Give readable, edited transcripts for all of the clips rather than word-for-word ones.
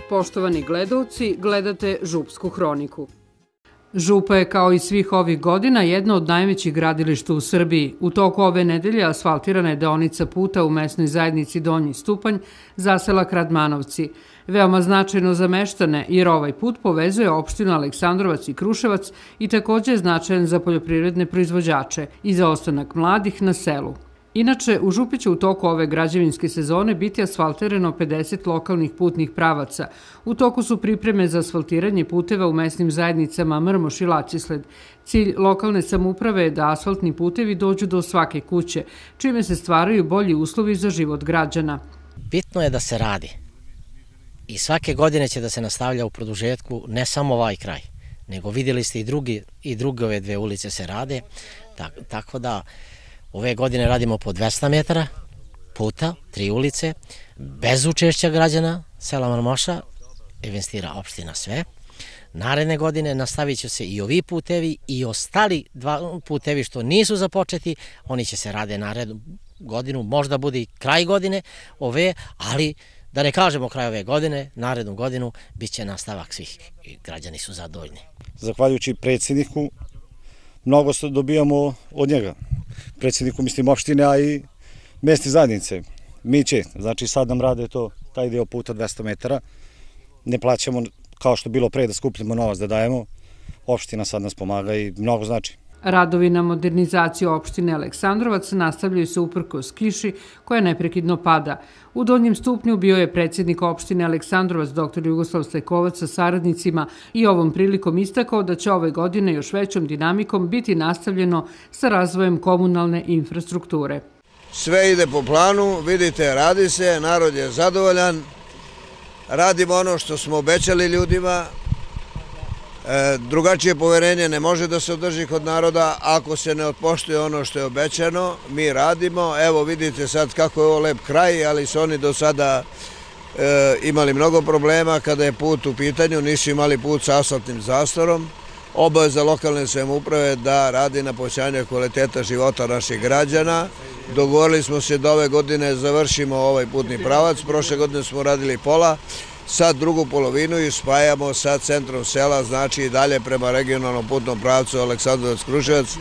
Poštovani gledalci, gledate Župsku hroniku. Župa je kao i svih ovih godina jedno od najvećih gradilišta u Srbiji. U toku ove nedelje asfaltirana je deonica puta u mesnoj zajednici Donji Stupanj za sela Kradmanovci. Veoma značajno za meštane jer ovaj put povezuje opštinu Aleksandrovac i Kruševac i također je značajan za poljoprivredne proizvođače i za ostanak mladih na selu. Inače, u Župi će u toku ove građevinske sezone biti asfaltirano 50 lokalnih putnih pravaca. U toku su pripreme za asfaltiranje puteva u mesnim zajednicama Mrmoš i Laćisled. Cilj lokalne samouprave je da asfaltni putevi dođu do svake kuće, čime se stvaraju bolji uslovi za život građana. Bitno je da se radi i svake godine će da se nastavlja u produžetku ne samo ovaj kraj, nego vidjeli ste i druge ove dve ulice se rade, tako da ove godine radimo po 200 metara puta, 3 ulice, bez učešća građana sela Mrmoša, investira opština sve. Naredne godine nastavit će se i ovi putevi i ostali dva putevi što nisu započeti, oni će se rade narednu godinu, možda bude i kraj godine ove, ali da ne kažemo kraj ove godine, narednu godinu bit će nastavak svih i građani su zadovoljni. Zahvaljujući predsjedniku, mnogo dobijamo od njega. Predsjedniku, mislim, opštine, a i mesne zajednice. Mi će, znači sad nam rade taj deo puta 200 metara. Ne plaćamo kao što bilo pre da skupljamo novac da dajemo. Opština sad nas pomaga i mnogo znači. Radovi na modernizaciju opštine Aleksandrovac nastavljaju se uprkos kiši koja neprekidno pada. U Donjem Stupnju bio je predsjednik opštine Aleksandrovac dr. Jugoslav Stajkovac sa saradnicima i ovom prilikom istakao da će ove godine još većom dinamikom biti nastavljeno sa razvojem komunalne infrastrukture. Sve ide po planu, vidite, radi se, narod je zadovoljan, radimo ono što smo obećali ljudima. Drugačije poverenje ne može da se održi kod naroda ako se ne otpoštuje ono što je obećano. Mi radimo, evo vidite sad kako je ovo lep kraj, ali su oni do sada imali mnogo problema kada je put u pitanju, nisu imali put sa asfaltnim zastorom. Obaveza lokalne samouprave da radi na povećanju kvaliteta života naših građana. Dogovorili smo se da ove godine završimo ovaj putni pravac, prošle godine smo radili pola, sad drugu polovinu i spajamo sa centrom sela, znači i dalje prema regionalnom putnom pravcu Aleksandrovac-Kruševac.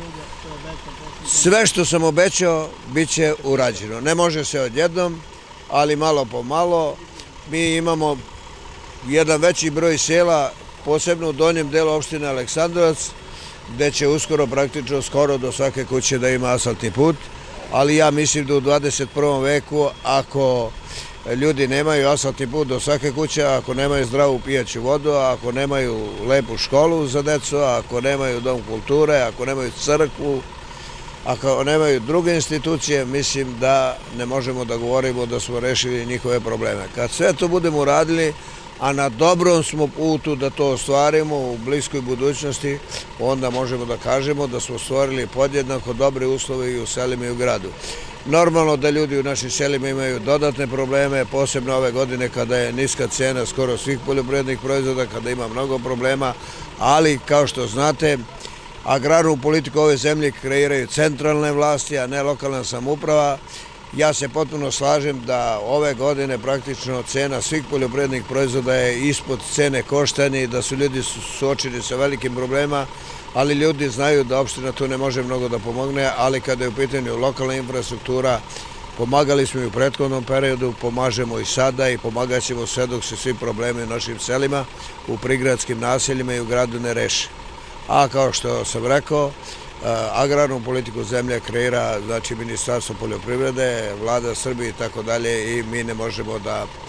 Sve što sam obećao bit će urađeno. Ne može se odjednom, ali malo po malo. Mi imamo jedan veći broj sela, posebno u donjem delu opštine Aleksandrovac, gde će uskoro, praktično skoro do svake kuće da ima asfaltni put, ali ja mislim da u 21. veku, ako ljudi nemaju asfaltni put do svake kuće, ako nemaju zdravu pijaću vodu, ako nemaju lepu školu za decu, ako nemaju dom kulture, ako nemaju crkvu, ako nemaju druge institucije, mislim da ne možemo da govorimo da smo rešili njihove probleme. Kad sve to budemo uradili, a na dobrom smo putu da to ostvarimo u bliskoj budućnosti, onda možemo da kažemo da smo stvorili podjednako dobre uslove i u selima i u gradu. Normalno da ljudi u našim selima imaju dodatne probleme, posebno ove godine kada je niska cena skoro svih poljoprivrednih proizvoda, kada ima mnogo problema, ali kao što znate, agrarnu politiku ove zemlje kreiraju centralne vlasti, a ne lokalna samouprava. Ja se potpuno slažem da ove godine praktično cena svih poljoprivrednih proizvoda je ispod cene koštanja i da su ljudi suočeni sa velikim problema, ali ljudi znaju da opština tu ne može mnogo da pomogne, ali kada je u pitanju lokalna infrastruktura, pomagali smo i u prethodnom periodu, pomažemo i sada i pomagat ćemo sve dok se svi problemi u našim selima, u prigradskim naseljima i u gradu ne reše. A kao što sam rekao, agrarnu politiku zemlje kreira, znači, Ministarstvo poljoprivrede, Vlada Srbije i tako dalje i mi ne možemo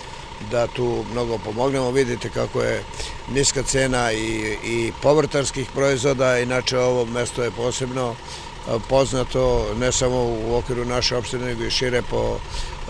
da tu mnogo pomognemo. Vidite kako je niska cena i povrtarskih proizvoda, inače ovo mesto je posebno poznato ne samo u okviru naše opštine, nego i šire po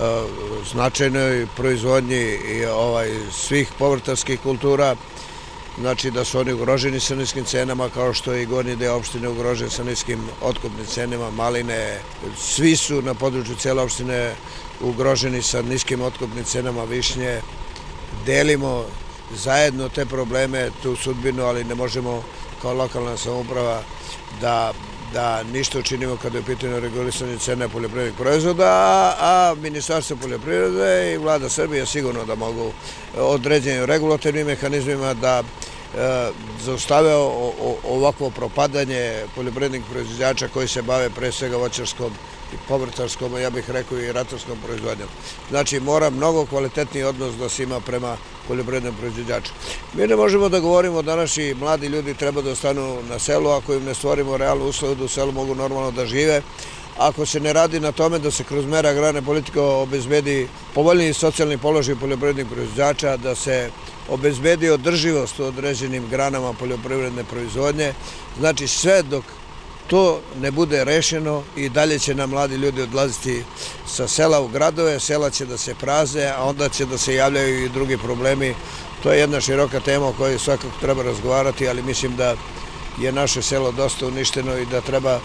značajnoj proizvodnji svih povrtarskih kultura. Znači da su oni ugroženi sa niskim cenama, kao što je i gornji deo opštine ugrožen sa niskim otkupnim cenama, maline. Svi su na području cijele opštine ugroženi sa niskim otkupnim cenama višnje. Delimo zajedno te probleme, tu sudbinu, ali ne možemo kao lokalna samouprava da da ništa učinimo kada je u pitanju regulisanje cene poljoprivrednih proizvoda, a Ministarstvo poljoprivrede i Vlada Srbije sigurno da mogu određenim regulatornim mehanizmima da zaustave ovakvo propadanje poljoprivrednih proizvođača koji se bave pre svega voćarskom i povrtarskom, ja bih rekao i ratarskom proizvodnjom. Znači mora mnogo kvalitetniji odnos da se ima prema poljoprivrednim proizvođačima. Mi ne možemo da govorimo da naši mladi ljudi treba da ostanu na selu, ako im ne stvorimo realne uslove da u selu mogu normalno da žive, ako se ne radi na tome da se kroz mere agrarne politike obezbedi povoljniji socijalni položaj poljoprivrednih proizvođača, da se obezbedi održivost u određenim granama poljoprivredne proizvodnje. Znači sve dok to ne bude rešeno i dalje će nam mladi ljudi odlaziti sa sela u gradove, sela će da se prazne, a onda će da se javljaju i drugi problemi. To je jedna široka tema o kojoj svakako treba razgovarati, ali mislim da je naše selo dosta uništeno i da treba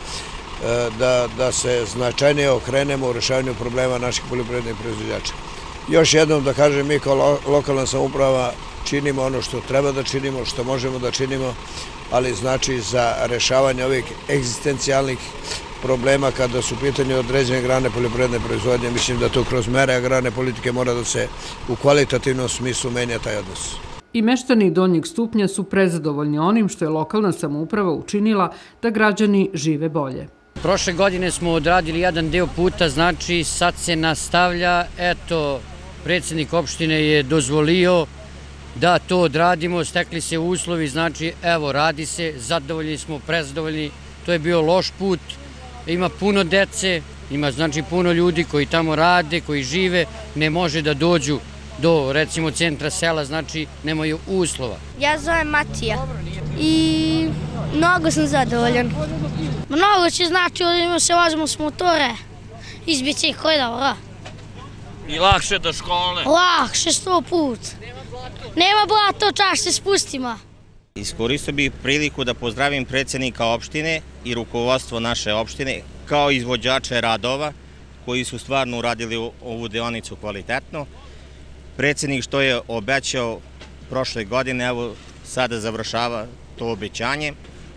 da se značajnije okrenemo u rešavanju problema naših poljoprivrednih proizvođača. Još jednom da kažem, mi kao lokalna samouprava činimo ono što treba da činimo, što možemo da činimo, ali znači za rešavanje ovih egzistencijalnih problema kada su u pitanju određene grane poljoprivredne proizvodnje, mislim da to kroz mere agrarne politike mora da se u kvalitativnom smislu menja taj odnos. I meštani donjeg stupnja su prezadovoljni onim što je lokalna samouprava učinila da građani žive bolje. Prošle godine smo odradili jedan deo puta, znači sad se nastavlja, eto, predsjednik opštine je dozvolio da to odradimo, stekli se uslovi, znači evo radi se, zadovoljni smo, prezadovoljni, to je bio loš put, ima puno dece, ima znači puno ljudi koji tamo rade, koji žive, ne može da dođu do recimo centra sela, znači nemaju uslova. Ja zovem Matija i mnogo sam zadovoljan. Mnogo će znači da se vozimo s motore, izbiće ih koji da. I lakše do škole? Lakše 100 put. Nema blato, čas se spustimo. Iskoristio bih priliku da pozdravim predsjednika opštine i rukovodstvo naše opštine kao izvođače radova koji su stvarno uradili ovu deonicu kvalitetno. Predsjednik što je obećao prošle godine, evo sada završava to obećanje,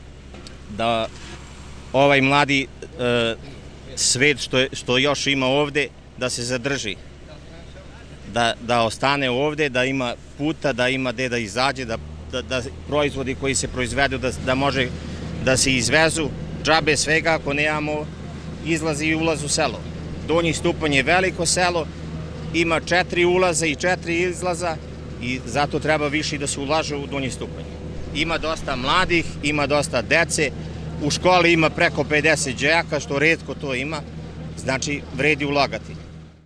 da ovaj mladi svet što još ima ovde, da se zadrži, da ostane ovde, da ima puta, da ima gde da izađe, da proizvodi koji se proizvedu, da može da se izvezu. Džabe svega ako nemamo izlaz i ulaz u selo. Donji Stupanj je veliko selo, ima 4 ulaza i 4 izlaza i zato treba više da se ulaže u Donji Stupanj. Ima dosta mladih, ima dosta dece, u školi ima preko 50 đaka, što retko to ima, znači vredi ulagati.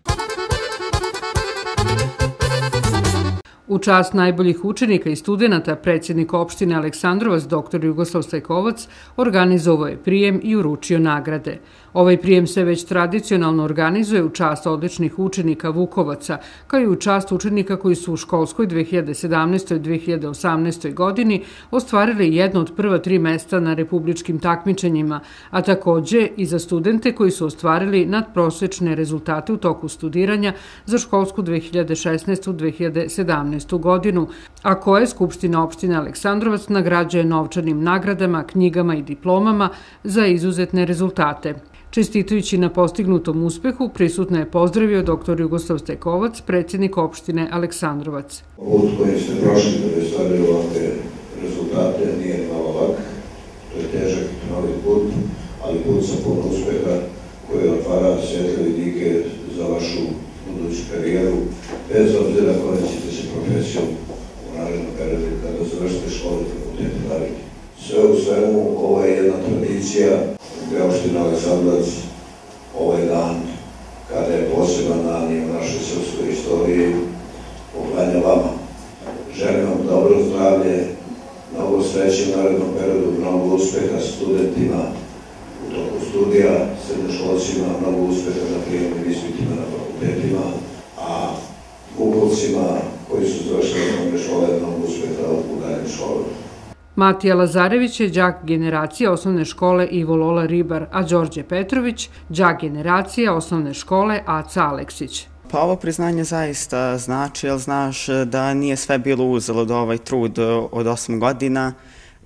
U čast najboljih učenika i studenata predsjednik opštine Aleksandrovac dr. Jugoslav Stajkovac organizovao je prijem i uručio nagrade. Ovaj prijem se već tradicionalno organizuje u čast odličnih učenika Vukovaca, kao i u čast učenika koji su u školskoj 2017. i 2018. godini ostvarili jedno od prva 3 mesta na republičkim takmičenjima, a takođe i za studente koji su ostvarili nadprosečne rezultate u toku studiranja za školsku 2016. 2017. godinu, a koje Skupština opštine Aleksandrovac nagrađuje novčanim nagradama, knjigama i diplomama za izuzetne rezultate. Čestitujući na postignutom uspehu, prisutno je pozdravio dr. Jugoslav Stajkovac, predsjednik opštine Aleksandrovac. Put koji ste prošli da bi stvarili ovakve rezultate nije malo lak, to je težak novi put, ali put sa puno uspeha koji otvara svetle vidike za vašu buduću karijeru, bez obzira koja ćete se profesijom u narednom periodu kada završite školu i fakultete baviti. Sve u svemu, ovo je jedna tradicija gde opština Aleksandrovac ovaj dan, kada je poseban dan i u našoj srpskoj istoriji, poklanja vama. Želim vam dobro zdravlje, mnogo sreće u narednom periodu, mnogo uspeha studentima u toku studija, srednjoškolcima, mnogo uspeha na prijemnim ispitima na fakultetima, a Vukovcima koji su završili osnovne škole, mnogo uspeha u daljim školama. Matija Lazarević je đak generacije osnovne škole Ivo Lola Ribar, a Đorđe Petrović đak generacije osnovne škole Aca Aleksić. Pa ovo priznanje zaista znači, jer znaš da nije sve bilo uzalud ovaj trud od 8 godina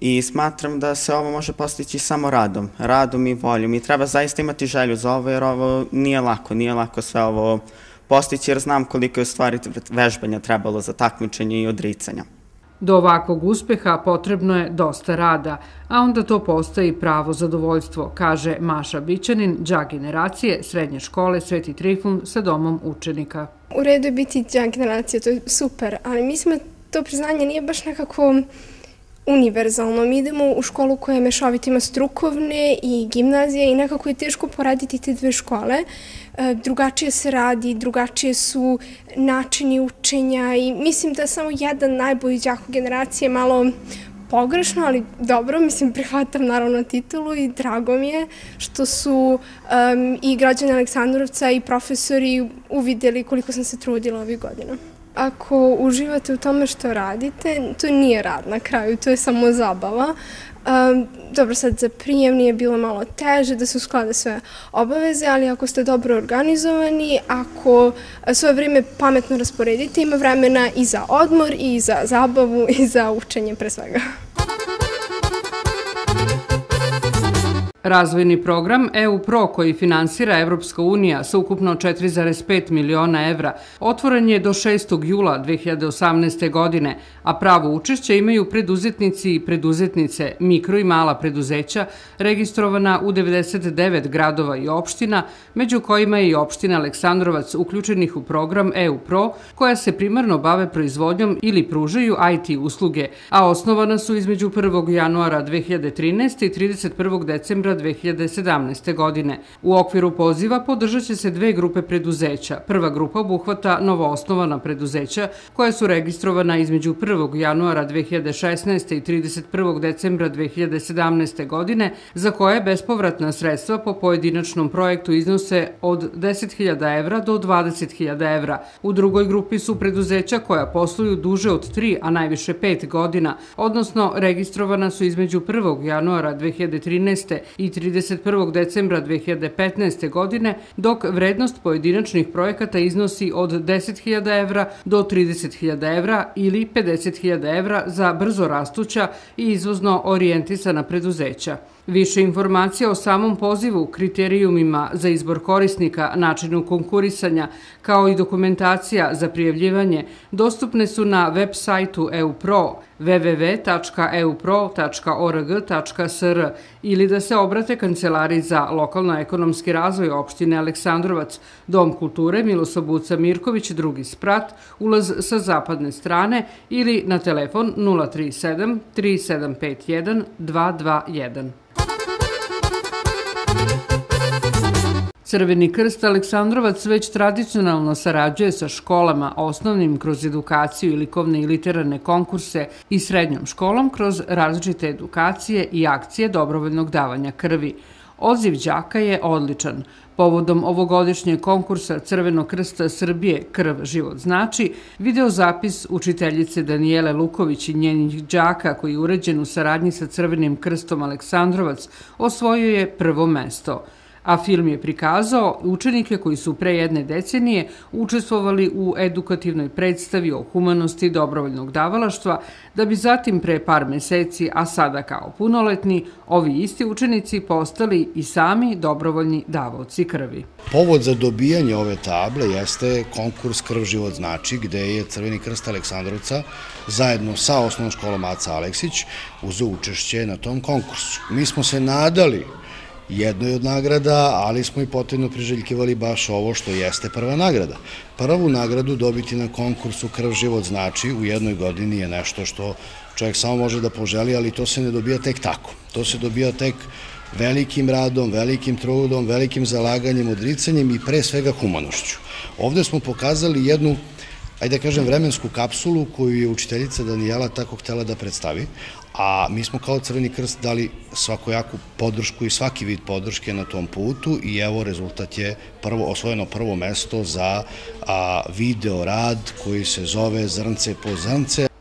i smatram da se ovo može postići samo radom i voljom i treba zaista imati želju za ovo jer ovo nije lako sve ovo postići jer znam koliko je u stvari vežbanja trebalo za takmičenje i odricanja. Do ovakvog uspeha potrebno je dosta rada, a onda to postaje i pravo zadovoljstvo, kaže Maša Bićanin, đak generacije Srednje škole Sveti Trifun sa domom učenika. U redu je biti đak generacije, to je super, ali mislim da to priznanje nije baš nekako univerzalno. Mi idemo u školu koja je mešovita, ima strukovne i gimnazije i nekako je teško porediti te dve škole. Drugačije se radi, drugačije su načini učenja i mislim da je samo jedan najbolji đak u generacije malo pogrešno, ali dobro, mislim, prihvatam naravno titulu i drago mi je što su i građani Aleksandrovca i profesori uvidjeli koliko sam se trudila ovih godina. Ako uživate u tome što radite, to nije rad na kraju, to je samo zabava. Dobro, sad za prijemni je bilo malo teže da se usklade sve obaveze, ali ako ste dobro organizovani, ako svoje vrijeme pametno rasporedite, ima vremena i za odmor, i za zabavu, i za učenje pre svega. Razvojni program EU Pro koji finansira Evropska unija sa ukupno 4,5 miliona evra otvoren je do 6. jula 2018. godine, a pravo učešće imaju preduzetnici i preduzetnice, mikro i mala preduzeća registrovana u 99 gradova i opština, među kojima je i opština Aleksandrovac uključenih u program EU Pro koja se primarno bave proizvodnjom ili pružaju IT usluge, a osnovana su između 1. januara 2013. i 31. decembra 2017. godine. U okviru poziva podržat će se dve grupe preduzeća. Prva grupa obuhvata novoosnovana preduzeća koja su registrovana između 1. januara 2016. i 31. decembra 2017. godine, za koje bespovratna sredstva po pojedinačnom projektu iznose od 10.000 evra do 20.000 evra. U drugoj grupi su preduzeća koja posluju duže od 3, a najviše 5 godina, odnosno registrovana su između 1. januara 2013. i 31. decembra 2015. godine, dok vrednost pojedinačnih projekata iznosi od 10.000 evra do 30.000 evra ili 50.000 evra za brzo rastuća i izvozno orijentisana preduzeća. Više informacija o samom pozivu, kriterijumima za izbor korisnika, načinu konkurisanja, kao i dokumentacija za prijavljivanje dostupne su na web sajtu EUPRO www.eupro.org.sr ili da se obrate Kancelariji za lokalno-ekonomski razvoj opštine Aleksandrovac, Dom kulture Milosabuca Mirković, drugi sprat, ulaz sa zapadne strane ili na telefon 037 3751 221. Crveni krst Aleksandrovac već tradicionalno sarađuje sa školama osnovnim kroz edukaciju i likovne i literarne konkurse i srednjom školom kroz različite edukacije i akcije dobrovoljnog davanja krvi. Odziv đaka je odličan. Povodom ovogodišnjeg konkursa Crvenog krsta Srbije Krv život znači, videozapis učiteljice Danijele Luković i njenih đaka koji je uređen u saradnji sa Crvenim krstom Aleksandrovac osvojio je prvo mesto. A film je prikazao učenike koji su pre jedne decenije učestvovali u edukativnoj predstavi o humanosti dobrovoljnog davalaštva, da bi zatim pre par meseci, a sada kao punoletni, ovi isti učenici postali i sami dobrovoljni davaoci krvi. Povod za dobijanje ove table jeste konkurs Krv život znači, gde je Crveni krst Aleksandrovca zajedno sa osnovnom školom Aca Aleksić uzeo učešće na tom konkursu. Mi smo se nadali jednoj od nagrada, ali smo i potrebno priželjkivali baš ovo što jeste prva nagrada. Prvu nagradu dobiti na konkursu Krv život znači u jednoj godini je nešto što čovjek samo može da poželi, ali to se ne dobija tek tako. To se dobija tek velikim radom, velikim trudom, velikim zalaganjem, odricanjem i pre svega humanošću. Ovde smo pokazali jednu, ajde da kažem, vremensku kapsulu koju je učiteljica Danijela tako htela da predstavi, a mi smo kao Crveni krst dali svakojaku podršku i svaki vid podrške na tom putu i evo rezultat je osvojeno prvo mesto za video rad koji se zove Zrnce po zrnce.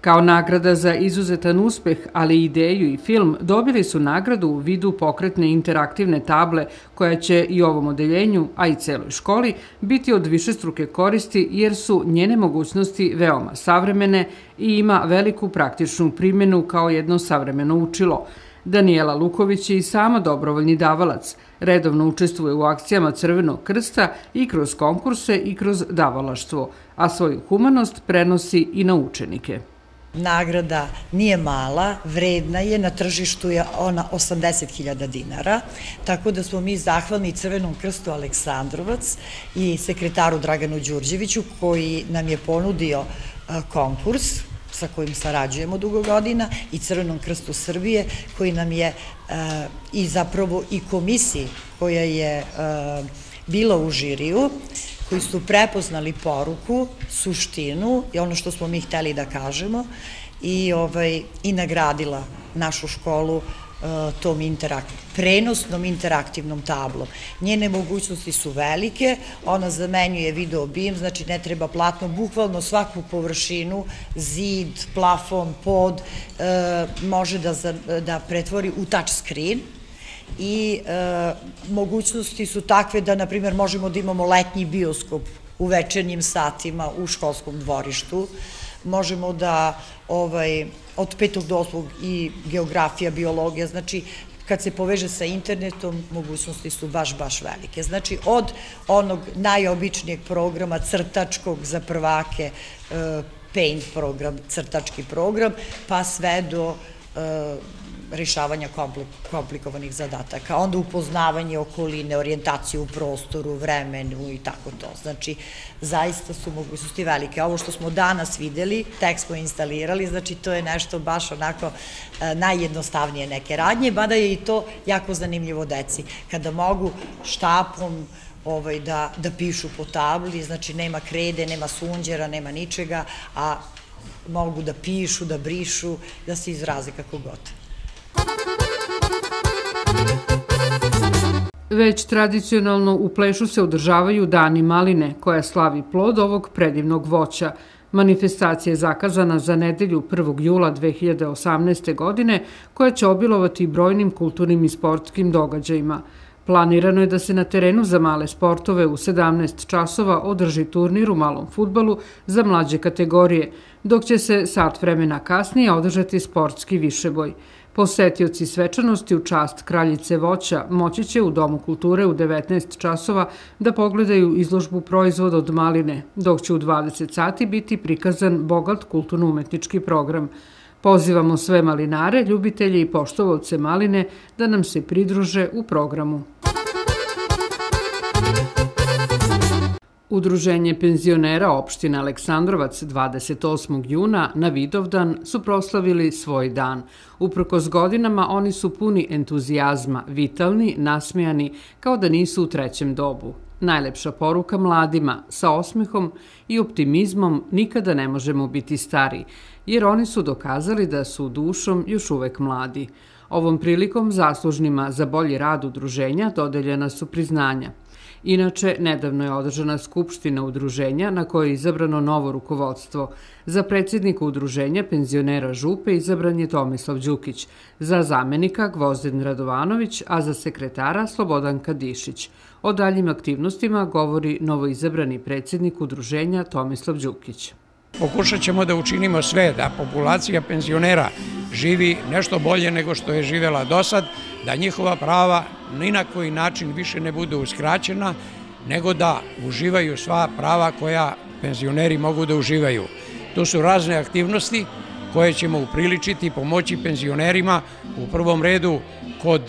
Kao nagrada za izuzetan uspeh, ali i ideju i film, dobili su nagradu u vidu pokretne interaktivne table koja će i ovom odeljenju, a i celoj školi, biti od višestruke koristi jer su njene mogućnosti veoma savremene i ima veliku praktičnu primjenu kao jedno savremeno učilo. Danijela Luković je i sama dobrovoljni davalac. Redovno učestvuje u akcijama Crvenog krsta i kroz konkurse i kroz davalaštvo, a svoju humanost prenosi i na učenike. Nagrada nije mala, vredna je, na tržištu je ona 80.000 dinara, tako da smo mi zahvalni Crvenom krstu Aleksandrovac i sekretaru Draganu Đurđeviću koji nam je ponudio konkurs sa kojim sarađujemo dugo godina i Crvenom krstu Srbije koji nam je i zapravo i komisiji koja je bila u žiriju, koji su prepoznali poruku, suštinu i ono što smo mi hteli da kažemo i nagradila našu školu tom prenosnom interaktivnom tablom. Njene mogućnosti su velike, ona zamenjuje video obim, znači ne treba platno, bukvalno svaku površinu, zid, plafon, pod, može da pretvori u touch screen i mogućnosti su takve da, na primjer, možemo da imamo letnji bioskop u večernjim satima u školskom dvorištu, možemo da od 5. do 8. i geografija, biologija, znači kad se poveže sa internetom, mogućnosti su baš velike. Znači od onog najobičnijeg programa crtačkog za prvake, paint program, crtački program, pa sve do rešavanja komplikovanih zadataka, onda upoznavanje okoline, orijentaciju u prostoru, vremenu i tako to. Znači, zaista su mogućnosti velike. Ovo što smo danas videli, tek smo instalirali, znači to je nešto baš onako najjednostavnije neke radnje, mada je i to jako zanimljivo deci. Kada mogu štapom da pišu po tabli, znači nema krede, nema sunđera, nema ničega, a mogu da pišu, da brišu, da se izraze kako god. Već tradicionalno u Plešu se održavaju Dani maline, koja slavi plod ovog predivnog voća. Manifestacija je zakazana za nedelju 1. jula 2018. godine, koja će obilovati brojnim kulturnim i sportskim događajima. Planirano je da se na terenu za male sportove u 17 časova održi turnir u malom fudbalu za mlađe kategorije, dok će se sat vremena kasnije održati sportski višeboj. Posetioci svečanosti u čast kraljice voća moći će u Domu kulture u 19 časova da pogledaju izložbu proizvoda od maline, dok će u 20 sati biti prikazan bogat kulturno-umetnički program. Pozivamo sve malinare, ljubitelje i poštovalce maline da nam se pridruže u programu. Udruženje penzionera opštine Aleksandrovac 28. juna na Vidovdan su proslavili svoj dan. Uprkos godinama oni su puni entuzijazma, vitalni, nasmejani, kao da nisu u trećem dobu. Najlepša poruka mladima, sa osmehom i optimizmom nikada ne možemo biti stari, jer oni su dokazali da su dušom još uvek mladi. Ovom prilikom zaslužnima za bolji rad udruženja dodeljena su priznanja. Inače, nedavno je održana skupština udruženja na kojoj je izabrano novo rukovodstvo. Za predsjednika udruženja penzionera Župe izabran je Tomislav Đukić, za zamenika Gvozdin Radovanović, a za sekretara Slobodan Kadišić. O daljim aktivnostima govori novoizabrani predsjednik udruženja Tomislav Đukić. Pokušat ćemo da učinimo sve da populacija penzionera živi nešto bolje nego što je živela do sad, da njihova prava ni na koji način više ne budu uskraćena, nego da uživaju sva prava koja penzioneri mogu da uživaju. To su razne aktivnosti koje ćemo upriličiti i pomoći penzionerima u prvom redu kod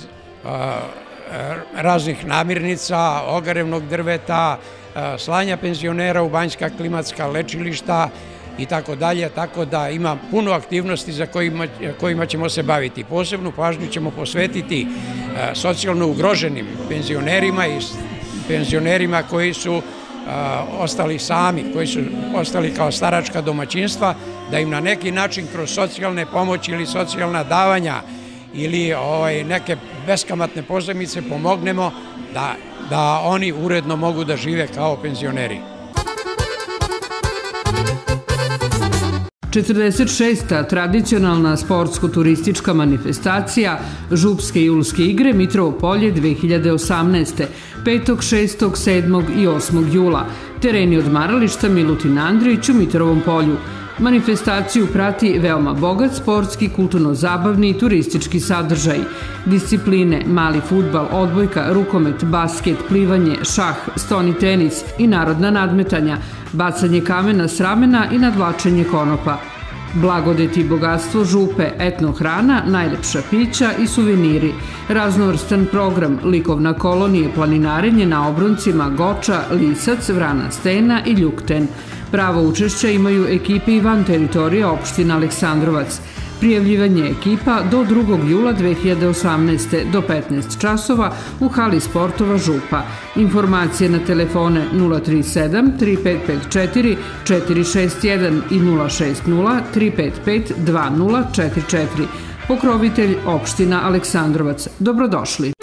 raznih namirnica, ogarevnog drveta, slanja penzionera u banjska klimatska lečilišta i tako dalje, tako da ima puno aktivnosti za kojima ćemo se baviti. Posebnu pažnju ćemo posvetiti socijalno ugroženim penzionerima i penzionerima koji su ostali sami, koji su ostali kao staračka domaćinstva, da im na neki način kroz socijalne pomoći ili socijalna davanja ili neke beskamatne pozajmice pomognemo da oni uredno mogu da žive kao penzioneri. 46. tradicionalna sportsko-turistička manifestacija Župske julske igre Mitrovo polje 2018. 5., 6., 7. i 8. jula. Tereni odmarališta Milutin Andrić u Mitrovom polju. Manifestaciju prati veoma bogat sportski, kulturno-zabavni i turistički sadržaj. Discipline mali fudbal, odbojka, rukomet, basket, plivanje, šah, stoni tenis i narodna nadmetanja, bacanje kamena s ramena i nadvlačenje konopa. Blagodeti i bogatstvo Župe, etnohrana, najlepša pića i suveniri, raznovrstan program, likovna kolonija, planinarenje na obroncima Goča, Lisac, Vrana Stena i Ljukten. Pravo učešća imaju ekipe i van teritorija opština Aleksandrovac. Prijavljivanje ekipa do 2. jula 2018. do 15 časova u hali sportova Župa. Informacije na telefone 037 3554 461 i 060 355 2044. Pokrovitelj opština Aleksandrovac. Dobrodošli.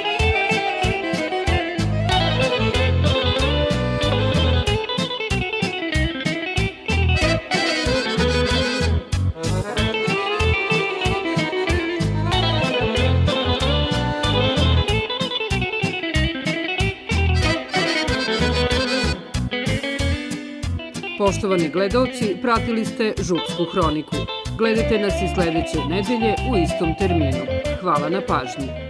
Poštovani gledaoci, pratili ste Župsku hroniku. Gledajte nas i sledeće nedelje u istom terminu. Hvala na pažnji.